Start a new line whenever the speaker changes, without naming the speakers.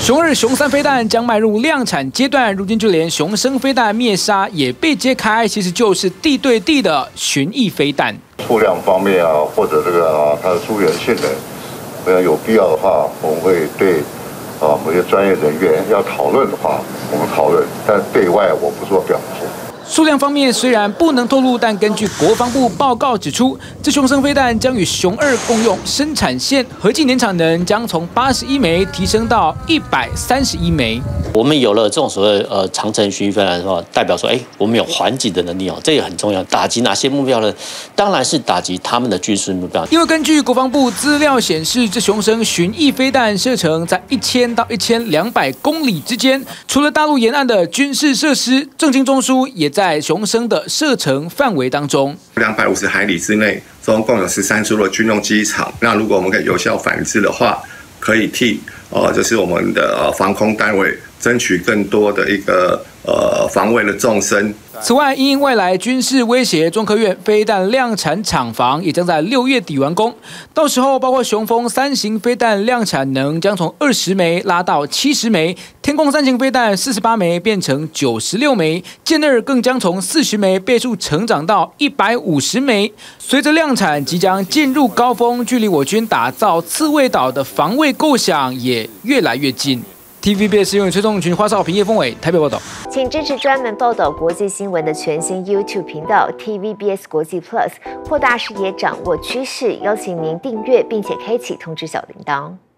雄2、雄3飞弹将迈入量产阶段，如今就连雄升飞弹灭杀也被揭开，其实就是地对地的巡弋飞弹。
数量方面啊，或者这个它的疏远性能，有必要的话，我们会对某些专业人员要讨论的话，我们讨论，但对外我不做表述。
数量方面虽然不能透露，但根据国防部报告指出，这雄升飞弹将与雄2共用生产线，合计年产能将从81枚提升到131枚。
我们有了这种所谓长程巡弋飞弹的话，代表说，我们有还击的能力哦，这也很重要。打击哪些目标呢？当然是打击他们的军事目标。
因为根据国防部资料显示，这雄升巡弋飞弹射程在1000到1200公里之间，除了大陆沿岸的军事设施，政经中枢也在雄升的射程范围当中。
250海里之内，总共有13处的军用机场。那如果我们可以有效反制的话，可以替就是我们的防空单位争取更多的一个防卫的纵深。
此外，因外来军事威胁，中科院飞弹量产厂房也将在6月底完工。到时候，包括雄风3型飞弹量产能将从20枚拉到70枚，天弓3型飞弹48枚变成96枚，剑2更将从40枚倍数成长到150枚。随着量产即将进入高峰，距离我军打造刺猬岛的防卫构想也越来越近。TVBS 用崔仲群、花少平、叶峰伟台北报道，
请支持专门报道国际新闻的全新 YouTube 频道 TVBS 国际 Plus， 扩大视野，掌握趋势。邀请您订阅并且开启通知小铃铛。